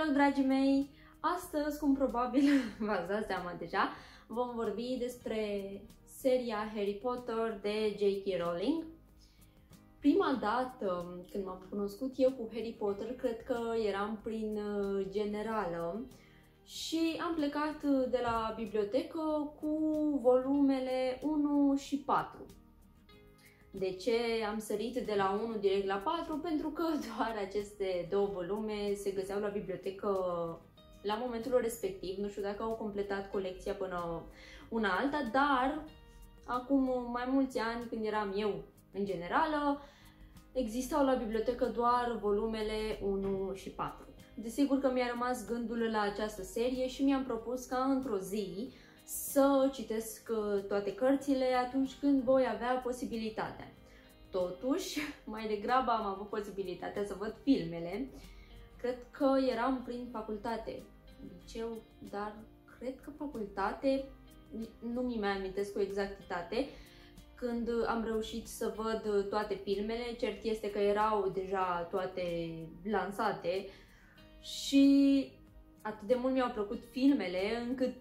Hello, dragii mei! Astăzi, cum probabil v-ați dat seama deja, vom vorbi despre seria Harry Potter de J.K. Rowling. Prima dată când m-am cunoscut eu cu Harry Potter, cred că eram prin generală și am plecat de la bibliotecă cu volumele 1 și 4. De ce am sărit de la 1 direct la 4? Pentru că doar aceste două volume se găseau la bibliotecă la momentul respectiv. Nu știu dacă au completat colecția până una alta, dar acum mai mulți ani, când eram eu în generală, existau la bibliotecă doar volumele 1 și 4. Desigur că mi-a rămas gândul la această serie și mi-am propus ca într-o zi să citesc toate cărțile atunci când voi avea posibilitatea. Totuși, mai degrabă am avut posibilitatea să văd filmele. Cred că eram prin facultate, liceu, dar cred că facultate, nu mi mai amintesc cu exactitate, când am reușit să văd toate filmele. Cert este că erau deja toate lansate și atât de mult mi-au plăcut filmele încât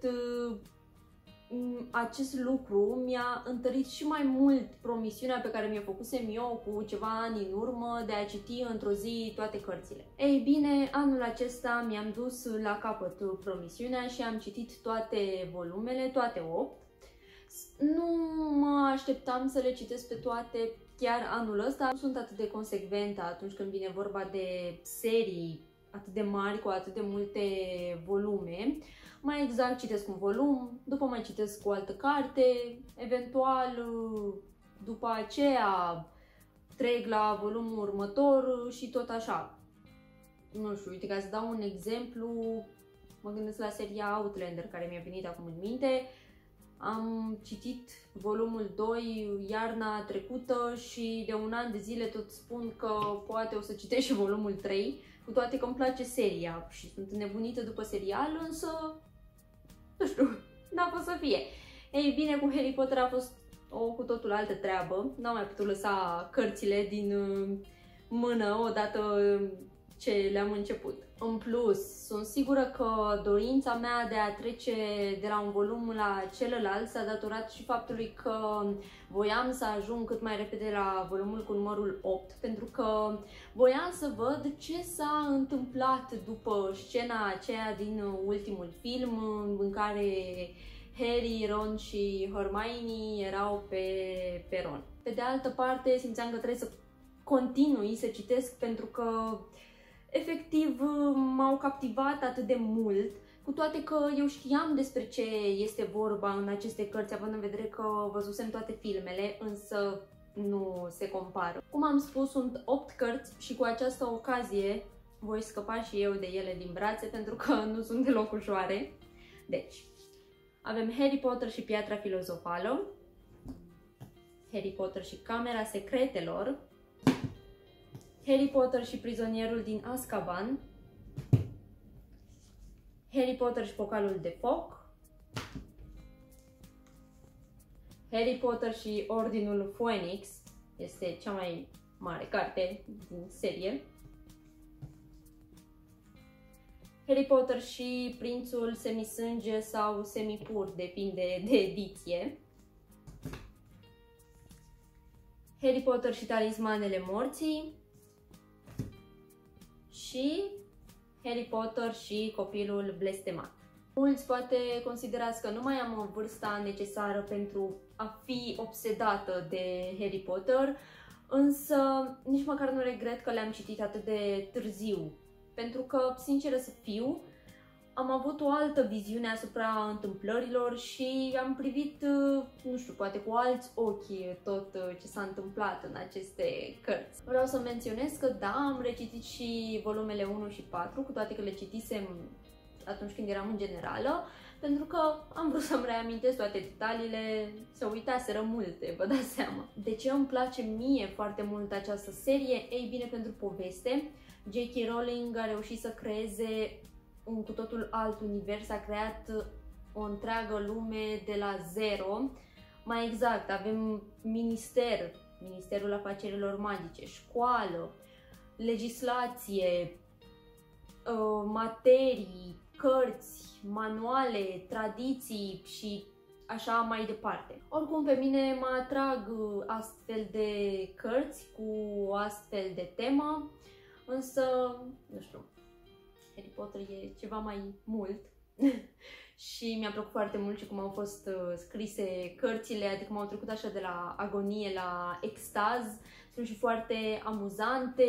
acest lucru mi-a întărit și mai mult promisiunea pe care mi-o făcusem eu cu ceva ani în urmă de a citi într-o zi toate cărțile. Ei bine, anul acesta mi-am dus la capăt promisiunea și am citit toate volumele, toate 8. Nu mă așteptam să le citesc pe toate chiar anul ăsta. Nu sunt atât de consecventă atunci când vine vorba de serii atât de mari, cu atât de multe volume. Mai exact citesc un volum, după mai citesc o altă carte, eventual după aceea trec la volumul următor și tot așa. Nu știu, uite, ca să dau un exemplu, mă gândesc la seria Outlander care mi-a venit acum în minte. Am citit volumul 2 iarna trecută și de un an de zile tot spun că poate o să citesc și volumul 3, cu toate că îmi place seria și sunt înnebunită după serial, însă nu știu, n-a fost să fie. Ei bine, cu Harry Potter a fost o cu totul altă treabă. N-am mai putut lăsa cărțile din mână odată ce le-am început. În plus, sunt sigură că dorința mea de a trece de la un volum la celălalt s-a datorat și faptului că voiam să ajung cât mai repede la volumul cu numărul 8, pentru că voiam să văd ce s-a întâmplat după scena aceea din ultimul film în care Harry, Ron și Hermione erau pe peron. Pe de altă parte, simțeam că trebuie să continui să citesc pentru că efectiv m-au captivat atât de mult, cu toate că eu știam despre ce este vorba în aceste cărți, având în vedere că văzusem toate filmele, însă nu se compară. Cum am spus, sunt 8 cărți și cu această ocazie voi scăpa și eu de ele din brațe pentru că nu sunt deloc ușoare. Deci, avem Harry Potter și Piatra Filozofală, Harry Potter și Camera Secretelor, Harry Potter și Prizonierul din Azkaban, Harry Potter și Focalul de Foc, Harry Potter și Ordinul Phoenix, este cea mai mare carte din serie, Harry Potter și Prințul Semisânge sau Semipur, depinde de ediție, Harry Potter și Talismanele Morții și Harry Potter și Copilul Blestemat. Mulți poate considerați că nu mai am vârsta necesară pentru a fi obsedată de Harry Potter, însă nici măcar nu regret că le-am citit atât de târziu, pentru că, sinceră să fiu, am avut o altă viziune asupra întâmplărilor și am privit, nu știu, poate cu alți ochi tot ce s-a întâmplat în aceste cărți. Vreau să menționez că da, am recitit și volumele 1 și 4, cu toate că le citisem atunci când eram în generală, pentru că am vrut să-mi reamintesc toate detaliile, se uitaseră multe, vă dați seama. De ce îmi place mie foarte mult această serie? Ei bine, pentru poveste. J.K. Rowling a reușit să creeze un cu totul alt univers, a creat o întreagă lume de la zero. Mai exact, avem Ministerul Afacerilor Magice, școală, legislație, materii, cărți, manuale, tradiții și așa mai departe. Oricum, pe mine mă atrag astfel de cărți cu o astfel de temă, însă, nu știu, Harry Potter e ceva mai mult și mi-a plăcut foarte mult și cum au fost scrise cărțile, adică m-au trecut așa de la agonie la extaz, sunt și foarte amuzante,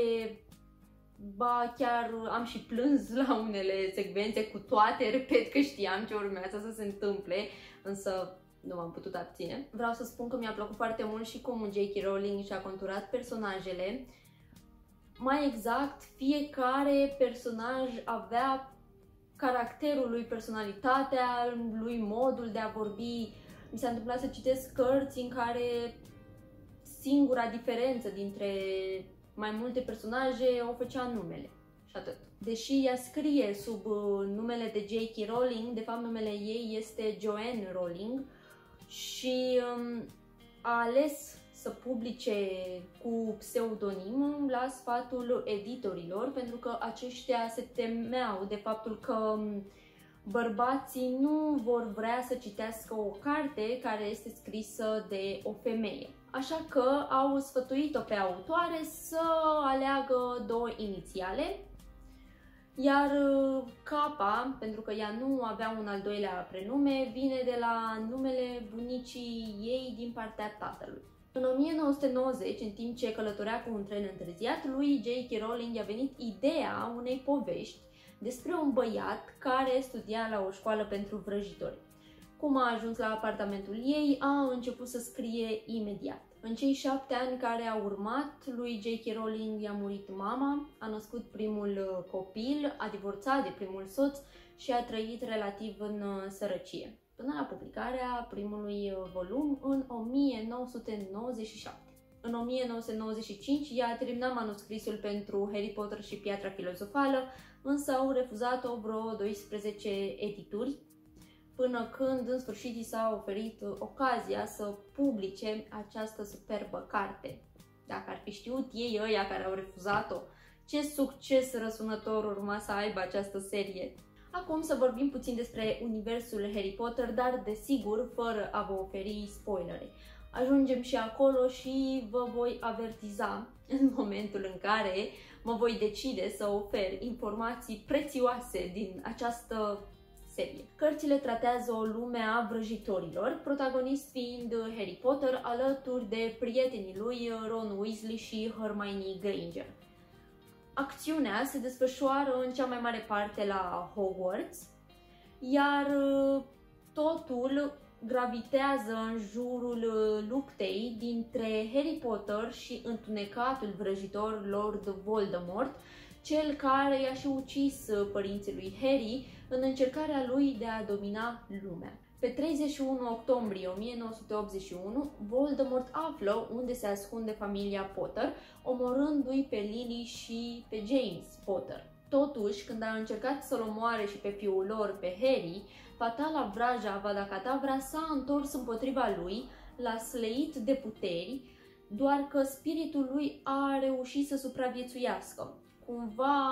ba chiar am și plâns la unele secvențe, cu toate, repet că știam ce urmează să se întâmple, însă nu m-am putut abține. Vreau să spun că mi-a plăcut foarte mult și cum J.K. Rowling și-a conturat personajele. Mai exact, fiecare personaj avea caracterul lui, personalitatea lui, modul de a vorbi. Mi s-a întâmplat să citesc cărți în care singura diferență dintre mai multe personaje o făcea numele și atât. Deși ea scrie sub numele de J.K. Rowling, de fapt numele ei este Joanne Rowling și a ales să publice cu pseudonim la sfatul editorilor, pentru că aceștia se temeau de faptul că bărbații nu vor vrea să citească o carte care este scrisă de o femeie. Așa că au sfătuit-o pe autoare să aleagă două inițiale, iar Capa, pentru că ea nu avea un al doilea prenume, vine de la numele bunicii ei din partea tatălui. În 1990, în timp ce călătorea cu un tren întârziat, lui J.K. Rowling i-a venit ideea unei povești despre un băiat care studia la o școală pentru vrăjitori. Cum a ajuns la apartamentul ei, a început să scrie imediat. În cei 7 ani care au urmat, lui J.K. Rowling i-a murit mama, a născut primul copil, a divorțat de primul soț și a trăit relativ în sărăcie, până la publicarea primului volum în 1997. În 1995 ea a terminat manuscrisul pentru Harry Potter și Piatra Filozofală, însă au refuzat-o vreo 12 edituri, până când în sfârșit i s-a oferit ocazia să publice această superbă carte. Dacă ar fi știut ei, ăia care au refuzat-o, ce succes răsunător urma să aibă această serie. Acum să vorbim puțin despre universul Harry Potter, dar desigur fără a vă oferi spoilere. Ajungem și acolo și vă voi avertiza în momentul în care mă voi decide să ofer informații prețioase din această serie. Cărțile tratează o lume a vrăjitorilor, protagonist fiind Harry Potter alături de prietenii lui Ron Weasley și Hermione Granger. Acțiunea se desfășoară în cea mai mare parte la Hogwarts, iar totul gravitează în jurul luptei dintre Harry Potter și întunecatul vrăjitor Lord Voldemort, cel care i-a și ucis părinții lui Harry în încercarea lui de a domina lumea. Pe 31 octombrie 1981, Voldemort află unde se ascunde familia Potter, omorându-i pe Lily și pe James Potter. Totuși, când a încercat să-l omoare și pe fiul lor, pe Harry, fatala vraja Avada Kedavra s-a întors împotriva lui, l-a slăit de puteri, doar că spiritul lui a reușit să supraviețuiască. Cumva,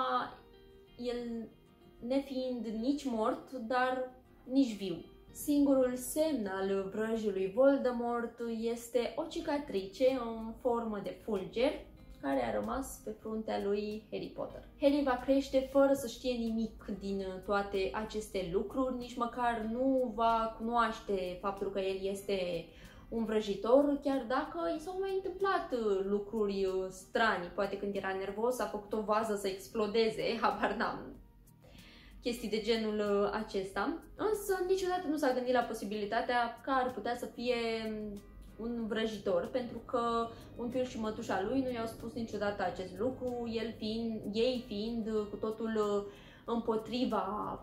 el nefiind nici mort, dar nici viu. Singurul semn al vrăjului Voldemort este o cicatrice în formă de fulger care a rămas pe fruntea lui Harry Potter. Harry va crește fără să știe nimic din toate aceste lucruri, nici măcar nu va cunoaște faptul că el este un vrăjitor, chiar dacă i s-au mai întâmplat lucruri stranii. Poate când era nervos a făcut o vază să explodeze, habar n-am, chestii de genul acesta. Însă niciodată nu s-a gândit la posibilitatea că ar putea să fie un vrăjitor, pentru că unchiul și mătușa lui nu i-au spus niciodată acest lucru, ei fiind cu totul împotriva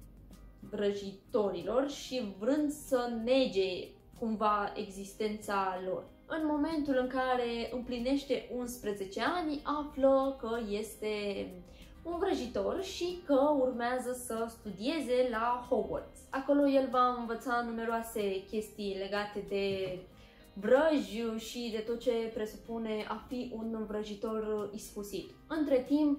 vrăjitorilor și vrând să nege cumva existența lor. În momentul în care împlinește 11 ani, află că este un vrăjitor și că urmează să studieze la Hogwarts. Acolo el va învăța numeroase chestii legate de vrăji și de tot ce presupune a fi un vrăjitor iscusit. Între timp,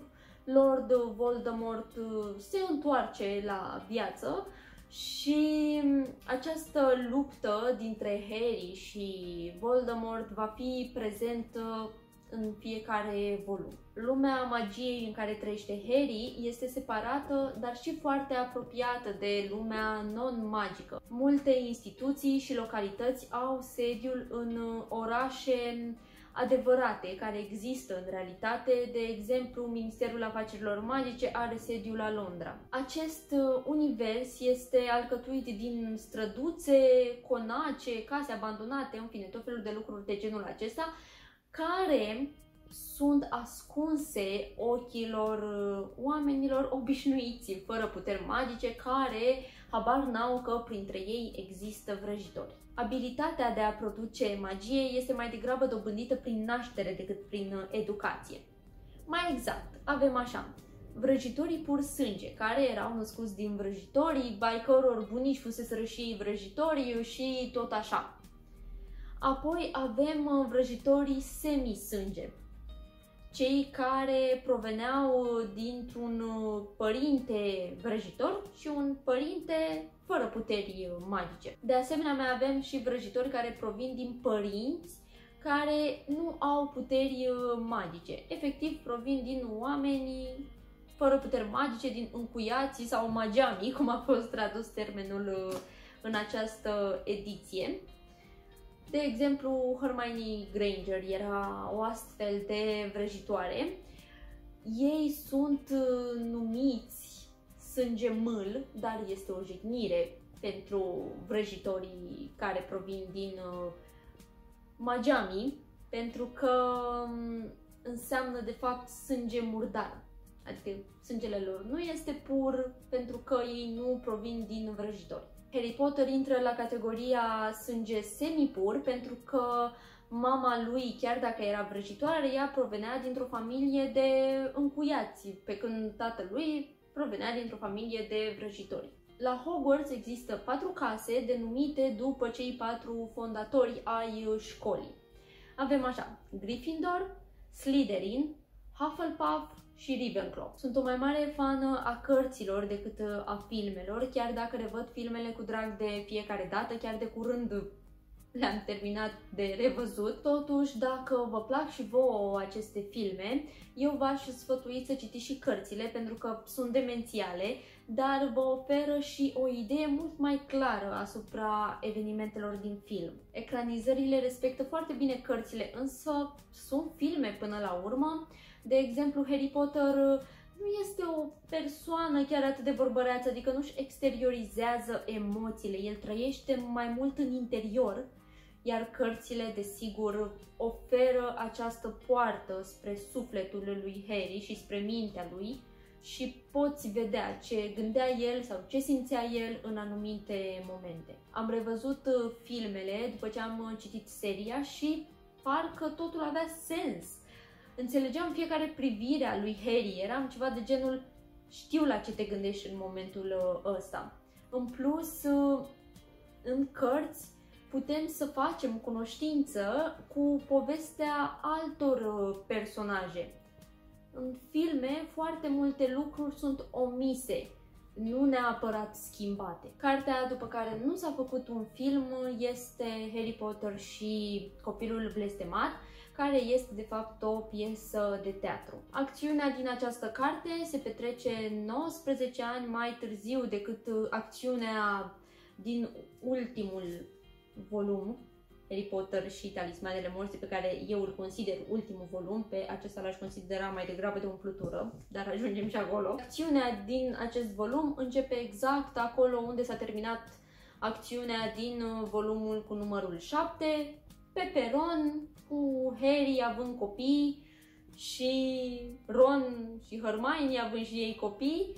Lord Voldemort se întoarce la viață și această luptă dintre Harry și Voldemort va fi prezentă în fiecare volum. Lumea magiei în care trăiește Harry este separată, dar și foarte apropiată de lumea non-magică. Multe instituții și localități au sediul în orașe adevărate, care există în realitate. De exemplu, Ministerul Afacerilor Magice are sediul la Londra. Acest univers este alcătuit din străduțe, conace, case abandonate, în fine, tot felul de lucruri de genul acesta, care sunt ascunse ochilor oamenilor obișnuiți, fără puteri magice, care habar n-au că printre ei există vrăjitori. Abilitatea de a produce magie este mai degrabă dobândită prin naștere decât prin educație. Mai exact, avem așa: vrăjitorii pur sânge, care erau născuți din vrăjitorii, ai căror bunici fuseseră și vrăjitorii și tot așa. Apoi avem vrăjitorii semisânge, cei care proveneau dintr-un părinte vrăjitor și un părinte fără puteri magice. De asemenea, mai avem și vrăjitori care provin din părinți care nu au puteri magice. Efectiv, provin din oameni fără puteri magice, din încuiații sau magiamii, cum a fost tradus termenul în această ediție. De exemplu, Hermione Granger era o astfel de vrăjitoare. Ei sunt numiți sânge mâl, dar este o jignire pentru vrăjitorii care provin din magiamii, pentru că înseamnă de fapt sânge murdar. Adică sângele lor nu este pur pentru că ei nu provin din vrăjitori. Harry Potter intră la categoria sânge semipur pentru că mama lui, chiar dacă era vrăjitoare, ea provenea dintr-o familie de încuiați, pe când tatălui provenea dintr-o familie de vrăjitori. La Hogwarts există 4 case denumite după cei 4 fondatori ai școlii. Avem așa: Gryffindor, Slytherin, Hufflepuff și Ravenclaw. Sunt o mai mare fană a cărților decât a filmelor, chiar dacă revăd filmele cu drag de fiecare dată, chiar de curând le-am terminat de revăzut. Totuși, dacă vă plac și vouă aceste filme, eu v-aș sfătui să citiți și cărțile, pentru că sunt demențiale, dar vă oferă și o idee mult mai clară asupra evenimentelor din film. Ecranizările respectă foarte bine cărțile, însă sunt filme până la urmă. De exemplu, Harry Potter nu este o persoană chiar atât de vorbăreață, adică nu-și exteriorizează emoțiile, el trăiește mai mult în interior, iar cărțile, desigur, oferă această poartă spre sufletul lui Harry și spre mintea lui și poți vedea ce gândea el sau ce simțea el în anumite momente. Am revăzut filmele după ce am citit seria și parcă totul avea sens. Înțelegeam fiecare privire a lui Harry, eram ceva de genul: știu la ce te gândești în momentul ăsta. În plus, în cărți putem să facem cunoștință cu povestea altor personaje. În filme, foarte multe lucruri sunt omise, nu neapărat schimbate. Cartea după care nu s-a făcut un film este Harry Potter și Copilul Blestemat, care este de fapt o piesă de teatru. Acțiunea din această carte se petrece 19 ani mai târziu decât acțiunea din ultimul volum, Harry Potter și Talismanele Morții, pe care eu îl consider ultimul volum. Pe acesta l-aș considera mai degrabă de umplutură, dar ajungem și acolo. Acțiunea din acest volum începe exact acolo unde s-a terminat acțiunea din volumul cu numărul 7, pe peron, cu Harry având copii și Ron și Hermione având și ei copii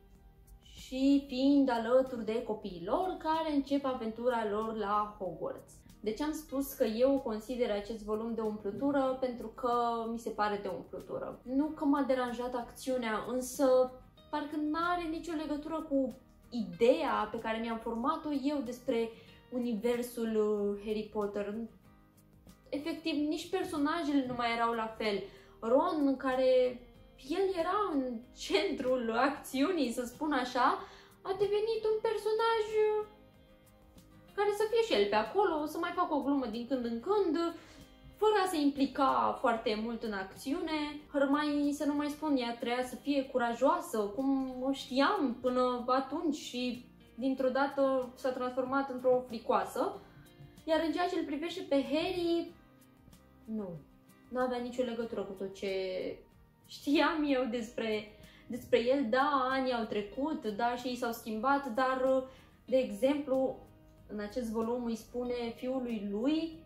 și fiind alături de copiii lor care încep aventura lor la Hogwarts. Deci am spus că eu consider acest volum de umplutură pentru că mi se pare de umplutură. Nu că m-a deranjat acțiunea, însă parcă n-are nicio legătură cu ideea pe care mi-am format-o eu despre universul Harry Potter. Efectiv, nici personajele nu mai erau la fel. Ron, care el era în centrul acțiunii, să spun așa, a devenit un personaj care să fie și el pe acolo, să mai facă o glumă din când în când, fără a se implica foarte mult în acțiune. Hermione, să nu mai spun, ea trebuia să fie curajoasă, cum o știam până atunci și dintr-o dată s-a transformat într-o fricoasă. Iar în ceea ce îl privește pe Harry, nu avea nicio legătură cu tot ce știam eu despre el. Da, anii au trecut, da, și ei s-au schimbat, dar, de exemplu, în acest volum îi spune fiului lui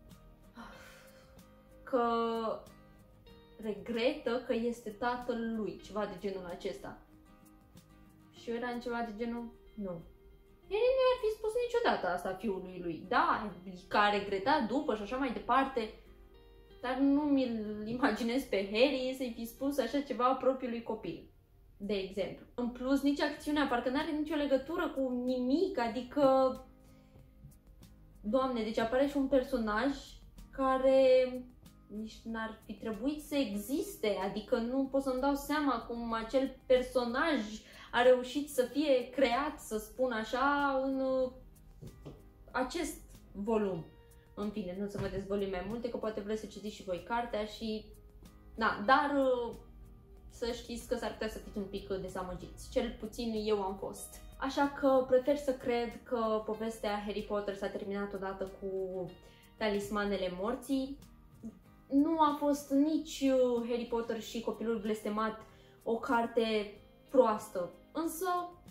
că regretă că este tatăl lui, ceva de genul acesta. Și eu eram ceva de genul, nu. Harry nu i-ar fi spus niciodată asta fiului lui. Da, că a regretat după și așa mai departe, dar nu mi-l imaginez pe Harry să-i fi spus așa ceva propriului copil, de exemplu. În plus, nici acțiunea parcă n-are nicio legătură cu nimic, adică... Doamne, deci apare și un personaj care nici n-ar fi trebuit să existe, adică nu pot să-mi dau seama cum acel personaj a reușit să fie creat, să spun așa, în acest volum. În fine, nu să mă dezvălui mai multe, că poate vreți să citiți și voi cartea și... Da, dar să știți că s-ar putea să fiți un pic dezamăgiți. Cel puțin eu am fost. Așa că prefer să cred că povestea Harry Potter s-a terminat odată cu Talismanele Morții. Nu a fost nici Harry Potter și Copilul Blestemat o carte proastă, însă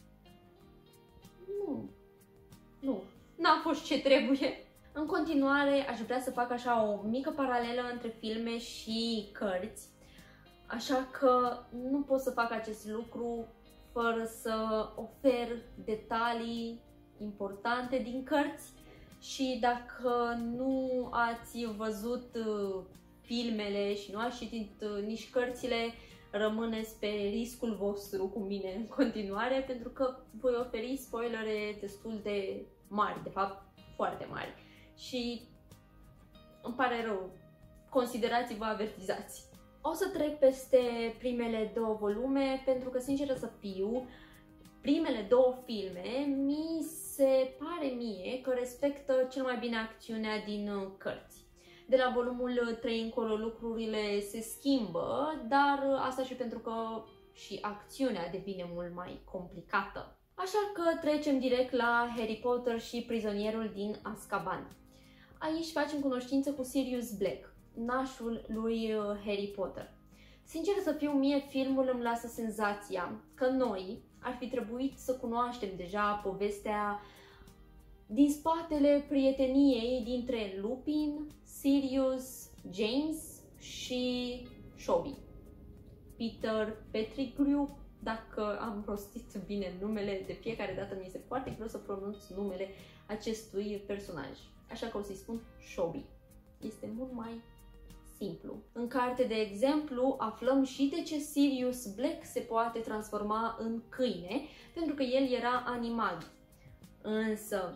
n-a fost ce trebuie. În continuare, aș vrea să fac așa o mică paralelă între filme și cărți, așa că nu pot să fac acest lucru fără să ofer detalii importante din cărți. Și dacă nu ați văzut filmele și nu ați citit nici cărțile, rămâneți pe riscul vostru cu mine în continuare, pentru că voi oferi spoilere destul de mari, de fapt foarte mari. Și îmi pare rău, considerați-vă avertizați. O să trec peste primele două volume, pentru că, sinceră să fiu, primele două filme mi se pare mie că respectă cel mai bine acțiunea din cărți. De la volumul 3 încolo lucrurile se schimbă, dar asta și pentru că și acțiunea devine mult mai complicată. Așa că trecem direct la Harry Potter și Prizonierul din Azkaban. Aici facem cunoștință cu Sirius Black, nașul lui Harry Potter. Sincer să fiu, mie filmul îmi lasă senzația că noi ar fi trebuit să cunoaștem deja povestea din spatele prieteniei dintre Lupin, Sirius, James și Dobby. Peter Pettigrew, dacă am rostit bine numele, de fiecare dată mi este foarte greu să pronunț numele acestui personaj, așa că o să-i spun Dobby. Este mult mai simplu. În carte, de exemplu, aflăm și de ce Sirius Black se poate transforma în câine, pentru că el era animal. Însă,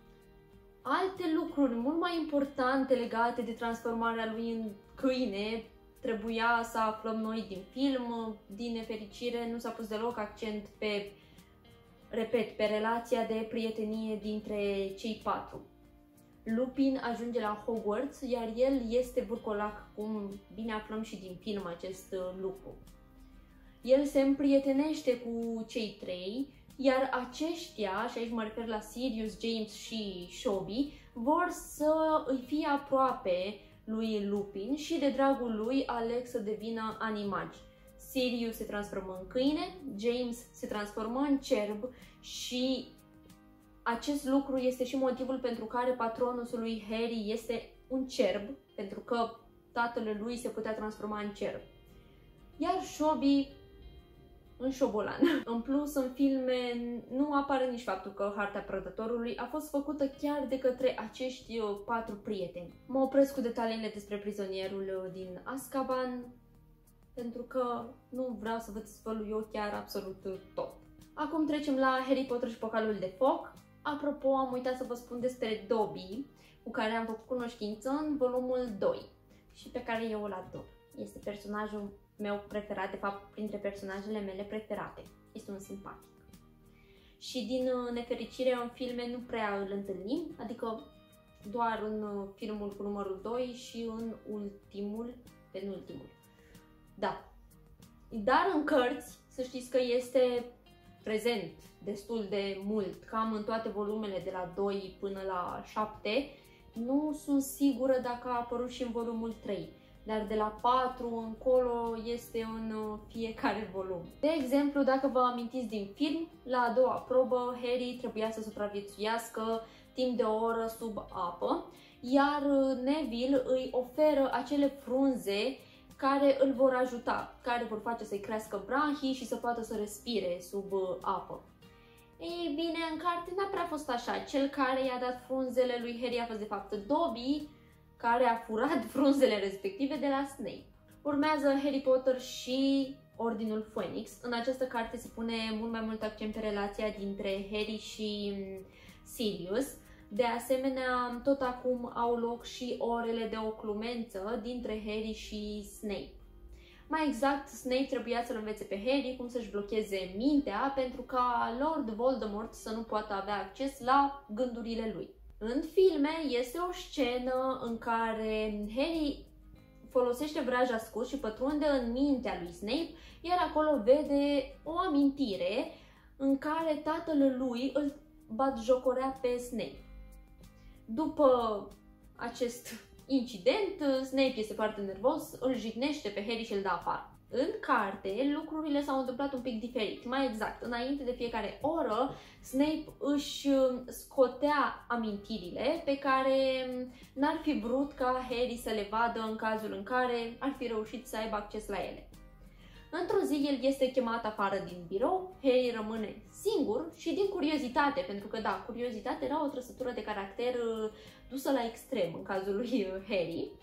alte lucruri mult mai importante legate de transformarea lui în câine trebuia să aflăm noi din film. Din nefericire, nu s-a pus deloc accent pe, repet, pe relația de prietenie dintre cei patru. Lupin ajunge la Hogwarts, iar el este burcolac, cum bine aflăm și din film acest lucru. El se împrietenește cu cei trei, iar aceștia, și aici mă refer la Sirius, James și Dobby, vor să îi fie aproape lui Lupin și de dragul lui aleg să devină animagi. Sirius se transformă în câine, James se transformă în cerb și acest lucru este și motivul pentru care patronusul lui Harry este un cerb, pentru că tatăl lui se putea transforma în cerb. Iar Dobby în șobolan. În plus, în filme nu apare nici faptul că Harta Prădătorului a fost făcută chiar de către acești patru prieteni. Mă opresc cu detaliile despre Prizonierul din Azkaban, pentru că nu vreau să vă dezvălui eu chiar absolut tot. Acum trecem la Harry Potter și Pocalul de Foc. Apropo, am uitat să vă spun despre Dobby, cu care am făcut cunoștință în volumul 2 și pe care eu îl ador. Este personajul meu preferat, de fapt printre personajele mele preferate. Este un simpatic. Și din nefericire în filme nu prea îl întâlnim, adică doar în filmul cu numărul 2 și în penultimul. Da. Dar în cărți, să știți că este prezent destul de mult, cam în toate volumele de la 2 până la 7. Nu sunt sigură dacă a apărut și în volumul 3, dar de la 4 încolo este în fiecare volum. De exemplu, dacă vă amintiți din film, la a doua probă Harry trebuia să supraviețuiască timp de o oră sub apă, iar Neville îi oferă acele frunze care îl vor ajuta, care vor face să-i crească branhii și să poată să respire sub apă. Ei bine, în carte n-a prea fost așa. Cel care i-a dat frunzele lui Harry a fost de fapt Dobby, care a furat frunzele respective de la Snape. Urmează Harry Potter și Ordinul Phoenix. În această carte se pune mult mai mult accent pe relația dintre Harry și Sirius. De asemenea, tot acum au loc și orele de oclumență dintre Harry și Snape. Mai exact, Snape trebuia să-l învețe pe Harry cum să-și blocheze mintea pentru ca Lord Voldemort să nu poată avea acces la gândurile lui. În filme este o scenă în care Harry folosește vraja scurs și pătrunde în mintea lui Snape, iar acolo vede o amintire în care tatăl lui îl batjocorea pe Snape. După acest incident, Snape este foarte nervos, îl jignește pe Harry și îl dă afară. În carte, lucrurile s-au întâmplat un pic diferit. Mai exact, înainte de fiecare oră, Snape își scotea amintirile pe care n-ar fi vrut ca Harry să le vadă în cazul în care ar fi reușit să aibă acces la ele. Într-o zi, el este chemat afară din birou, Harry rămâne singur și din curiozitate, pentru că da, curiozitatea era o trăsătură de caracter dusă la extrem în cazul lui Harry,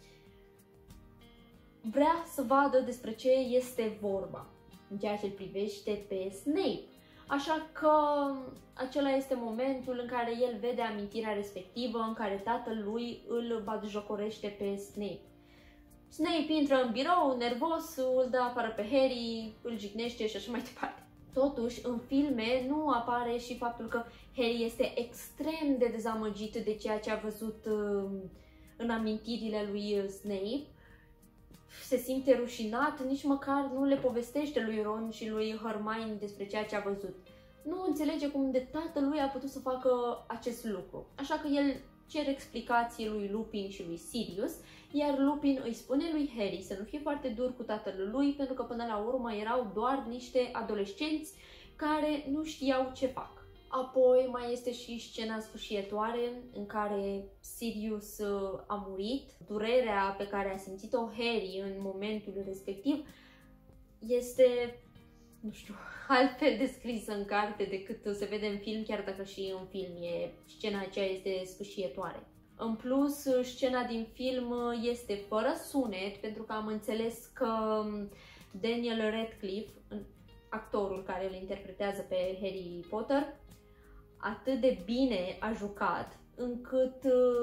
vrea să vadă despre ce este vorba în ceea ce îl privește pe Snape. Așa că acela este momentul în care el vede amintirea respectivă în care tatăl lui îl batjocorește pe Snape. Snape intră în birou, nervos, îl dă afară pe Harry, îl jignește și așa mai departe. Totuși, în filme nu apare și faptul că Harry este extrem de dezamăgit de ceea ce a văzut în amintirile lui Snape. Se simte rușinat, nici măcar nu le povestește lui Ron și lui Hermione despre ceea ce a văzut. Nu înțelege cum de tatălui a putut să facă acest lucru. Așa că el cere explicații lui Lupin și lui Sirius, iar Lupin îi spune lui Harry să nu fie foarte dur cu tatăl lui, pentru că până la urmă erau doar niște adolescenți care nu știau ce fac. Apoi mai este și scena sfâșietoare în care Sirius a murit. Durerea pe care a simțit-o Harry în momentul respectiv este, nu știu, altfel descrisă în carte decât se vede în film, chiar dacă și în film scena aceea este sfâșietoare. În plus, scena din film este fără sunet, pentru că am înțeles că Daniel Radcliffe, actorul care îl interpretează pe Harry Potter, atât de bine a jucat încât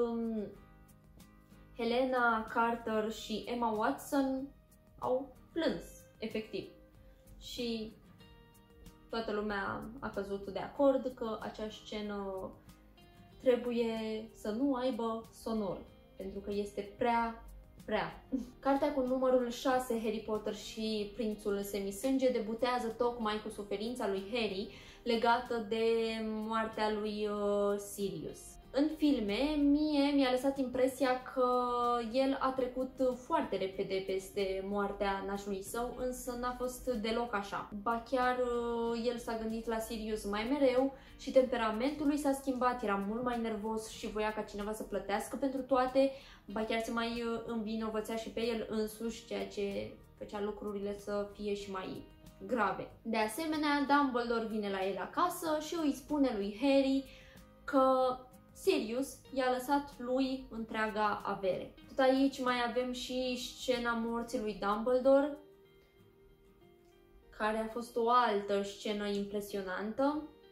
Helena Carter și Emma Watson au plâns, efectiv. Și toată lumea a căzut de acord că acea scenă trebuie să nu aibă sonor, pentru că este prea. Cartea cu numărul 6, Harry Potter și Prințul Semisânge, debutează tocmai cu suferința lui Harry legată de moartea lui Sirius. În filme, mie mi-a lăsat impresia că el a trecut foarte repede peste moartea nașului său, însă n-a fost deloc așa. Ba chiar el s-a gândit la Sirius mai mereu și temperamentul lui s-a schimbat, era mult mai nervos și voia ca cineva să plătească pentru toate, ba chiar se mai învinovățea și pe el însuși, ceea ce făcea lucrurile să fie și mai grave. De asemenea, Dumbledore vine la el acasă și îi spune lui Harry că Sirius i-a lăsat lui întreaga avere. Tot aici mai avem și scena morții lui Dumbledore, care a fost o altă scenă impresionantă.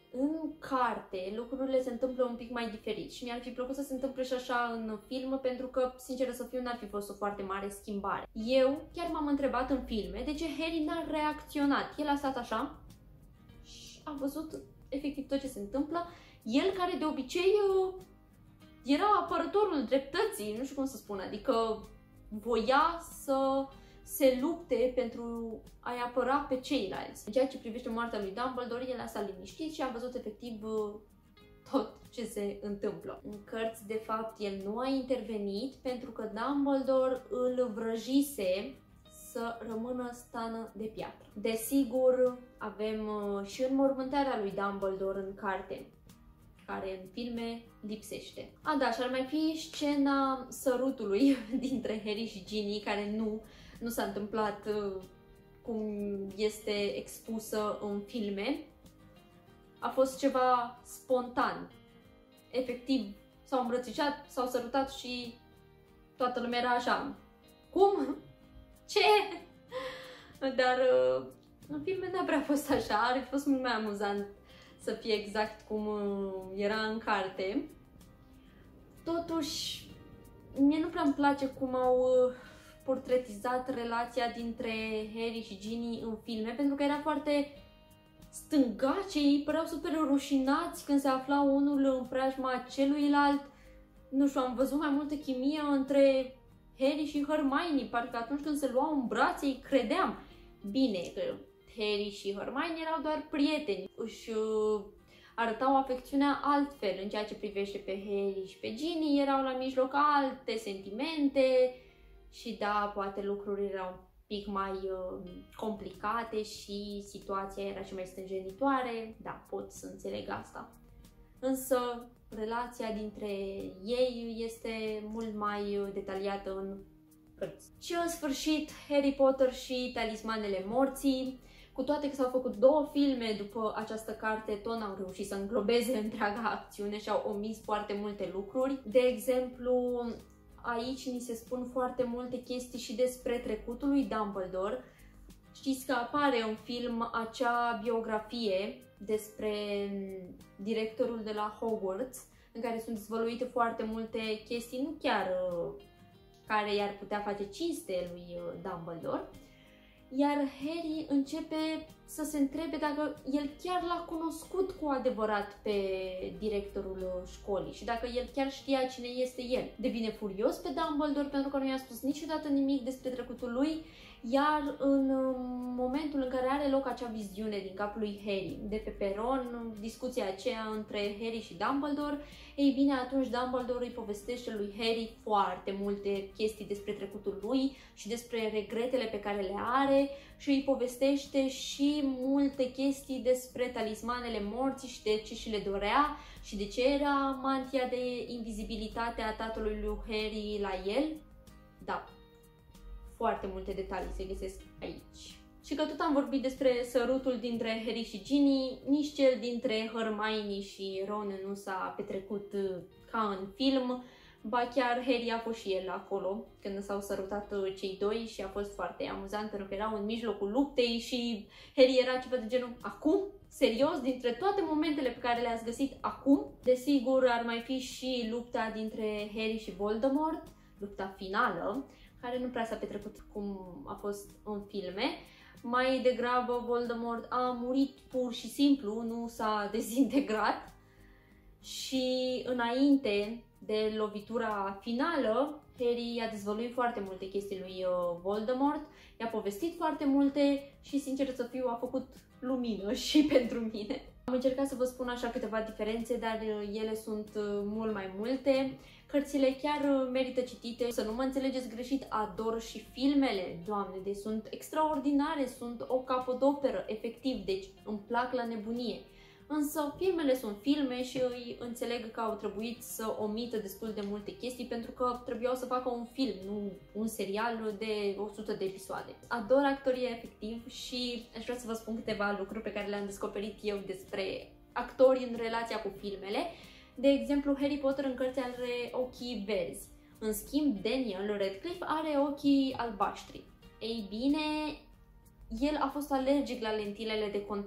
În carte lucrurile se întâmplă un pic mai diferit și mi-ar fi plăcut să se întâmple și așa în film, pentru că, sincer să fiu, n-ar fi fost o foarte mare schimbare. Eu chiar m-am întrebat în filme de ce Harry n-a reacționat. El a stat așa și a văzut efectiv tot ce se întâmplă. El, care de obicei era apărătorul dreptății, nu știu cum să spun, adică voia să se lupte pentru a-i apăra pe ceilalți. În ceea ce privește moartea lui Dumbledore, el a stat liniștit și a văzut efectiv tot ce se întâmplă. În cărți, de fapt, el nu a intervenit pentru că Dumbledore îl vrăjise să rămână stană de piatră. Desigur, avem și înmormântarea lui Dumbledore în carte, care în filme lipsește. A, da, și ar mai fi scena sărutului dintre Harry și Ginny, care nu s-a întâmplat cum este expusă în filme. A fost ceva spontan. Efectiv, s-au îmbrățișat, s-au sărutat și toată lumea era așa. Cum? Ce? Dar în filme n-a prea fost așa, ar fi fost mult mai amuzant să fie exact cum era în carte. Totuși, mie nu prea îmi place cum au portretizat relația dintre Harry și Ginny în filme, pentru că era foarte stângace, ei păreau super rușinați când se aflau unul în preajma celuilalt. Nu știu, am văzut mai multă chimie între Harry și Hermione, parcă atunci când se luau în brațe îi credeam. Bine, că Harry și Hermione erau doar prieteni, își arătau afecțiunea altfel. În ceea ce privește pe Harry și pe Ginny, erau la mijloc alte sentimente și da, poate lucrurile erau un pic mai complicate și situația era și mai stânjenitoare. Da, pot să înțeleg asta. Însă relația dintre ei este mult mai detaliată în cărți. Și în sfârșit, Harry Potter și Talismanele Morții. Cu toate că s-au făcut 2 filme după această carte, tot n-au reușit să înglobeze întreaga acțiune și au omis foarte multe lucruri. De exemplu, aici ni se spun foarte multe chestii și despre trecutul lui Dumbledore. Știți că apare în film acea biografie despre directorul de la Hogwarts, în care sunt dezvăluite foarte multe chestii, nu chiar care i-ar putea face cinste lui Dumbledore. Iar Harry începe să se întrebe dacă el chiar l-a cunoscut cu adevărat pe directorul școlii și dacă el chiar știa cine este el. Devine furios pe Dumbledore pentru că nu i-a spus niciodată nimic despre trecutul lui, iar în momentul în care are loc acea viziune din capul lui Harry, de pe peron, discuția aceea între Harry și Dumbledore, ei bine, atunci Dumbledore îi povestește lui Harry foarte multe chestii despre trecutul lui și despre regretele pe care le are și îi povestește și multe chestii despre talismanele morții și de ce și le dorea și de ce era mantia de invizibilitate a tatălui lui Harry la el. Da, foarte multe detalii se găsesc aici. Și că tot am vorbit despre sărutul dintre Harry și Ginny, nici cel dintre Hermione și Ron nu s-a petrecut ca în film, ba chiar Harry a fost și el acolo când s-au sărutat cei doi și a fost foarte amuzant pentru că erau în mijlocul luptei și Harry era ceva de genul: acum? Serios? Dintre toate momentele pe care le-ați găsit acum? Desigur, ar mai fi și lupta dintre Harry și Voldemort, lupta finală, care nu prea s-a petrecut cum a fost în filme. Mai degrabă Voldemort a murit pur și simplu, nu s-a dezintegrat. Și înainte de lovitura finală, Harry i-a dezvăluit foarte multe chestii lui Voldemort, i-a povestit foarte multe și, sincer să fiu, a făcut lumină și pentru mine. Am încercat să vă spun așa câteva diferențe, dar ele sunt mult mai multe. Cărțile chiar merită citite, să nu mă înțelegeți greșit, ador și filmele, Doamne, deci sunt extraordinare, sunt o capodoperă, efectiv, deci îmi plac la nebunie. Însă filmele sunt filme și îi înțeleg că au trebuit să omită destul de multe chestii pentru că trebuiau să facă un film, nu un serial de 100 de episoade. Ador actoria efectiv și aș vrea să vă spun câteva lucruri pe care le-am descoperit eu despre actori în relația cu filmele. De exemplu, Harry Potter în cărți are ochii verzi, în schimb Daniel Radcliffe are ochii albaștri. Ei bine, el a fost alergic la lentilele de contact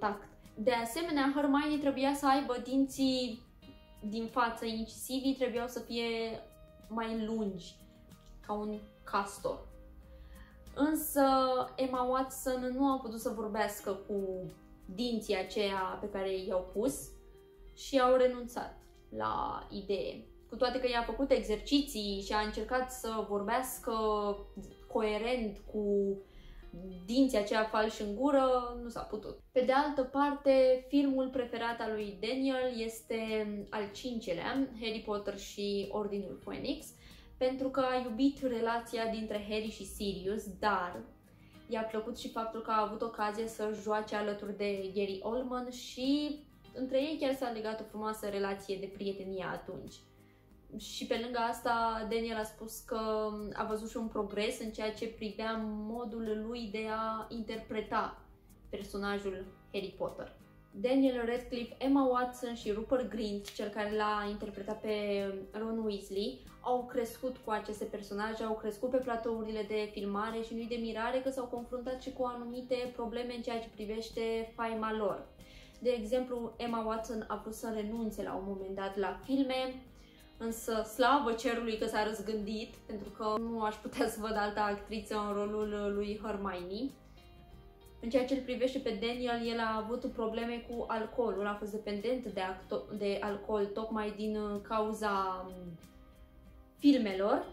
De asemenea, Hermione trebuia să aibă dinții din față, incisivii trebuiau să fie mai lungi, ca un castor. Însă Emma Watson nu a putut să vorbească cu dinții aceia pe care i-au pus și au renunțat la idee. Cu toate că i-a făcut exerciții și a încercat să vorbească coerent cu dinții aceia falși în gură, nu s-a putut. Pe de altă parte, filmul preferat al lui Daniel este al 5-lea, Harry Potter și Ordinul Phoenix, pentru că a iubit relația dintre Harry și Sirius, dar i-a plăcut și faptul că a avut ocazia să joace alături de Gary Oldman și între ei chiar s-a legat o frumoasă relație de prietenie atunci. Și pe lângă asta, Daniel a spus că a văzut și un progres în ceea ce privea modul lui de a interpreta personajul Harry Potter. Daniel Radcliffe, Emma Watson și Rupert Grint, cel care l-a interpretat pe Ron Weasley, au crescut cu aceste personaje, au crescut pe platourile de filmare și nu-i de mirare că s-au confruntat și cu anumite probleme în ceea ce privește faima lor. De exemplu, Emma Watson a vrut să renunțe la un moment dat la filme, însă slavă cerului că s-a răzgândit, pentru că nu aș putea să văd altă actriță în rolul lui Hermione. În ceea ce îl privește pe Daniel, el a avut probleme cu alcoolul, a fost dependent de alcool tocmai din cauza filmelor.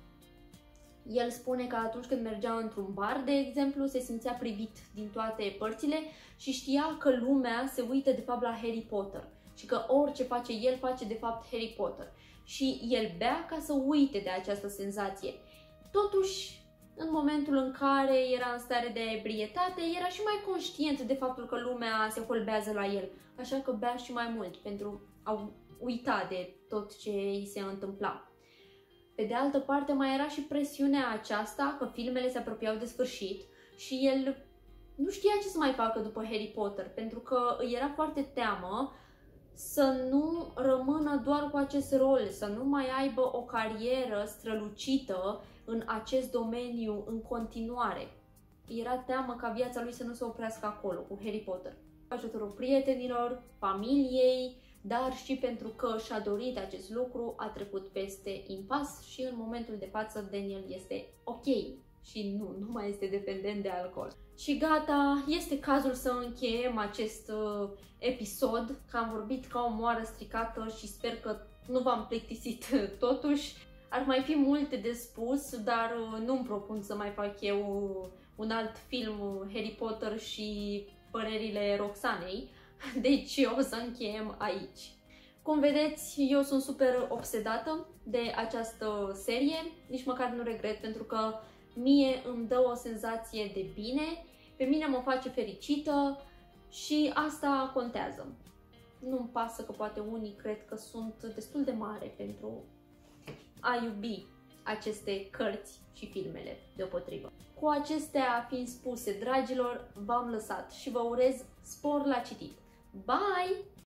El spune că atunci când mergea într-un bar, de exemplu, se simțea privit din toate părțile și știa că lumea se uită de fapt la Harry Potter și că orice face el face de fapt Harry Potter. Și el bea ca să uite de această senzație. Totuși, în momentul în care era în stare de ebrietate, era și mai conștient de faptul că lumea se holbează la el, așa că bea și mai mult pentru a uita de tot ce îi se întâmpla. Pe de altă parte, mai era și presiunea aceasta că filmele se apropiau de sfârșit și el nu știa ce să mai facă după Harry Potter, pentru că îi era foarte teamă să nu rămână doar cu acest rol, să nu mai aibă o carieră strălucită în acest domeniu în continuare. Era teamă ca viața lui să nu se oprească acolo, cu Harry Potter. Ajutorul prietenilor, familiei, dar și pentru că și-a dorit acest lucru, a trecut peste impas și în momentul de față Daniel este ok și nu mai este dependent de alcool. Și gata, este cazul să încheiem acest episod, că am vorbit ca o moară stricată și sper că nu v-am plictisit totuși. Ar mai fi multe de spus, dar nu-mi propun să mai fac eu un alt film Harry Potter și părerile Roxanei, deci o să încheiem aici. Cum vedeți, eu sunt super obsedată de această serie, nici măcar nu regret, pentru că mie îmi dă o senzație de bine, pe mine mă face fericită și asta contează. Nu-mi pasă că poate unii cred că sunt destul de mare pentru a iubi aceste cărți și filmele deopotrivă. Cu acestea fiind spuse, dragilor, v-am lăsat și vă urez spor la citit. Bye!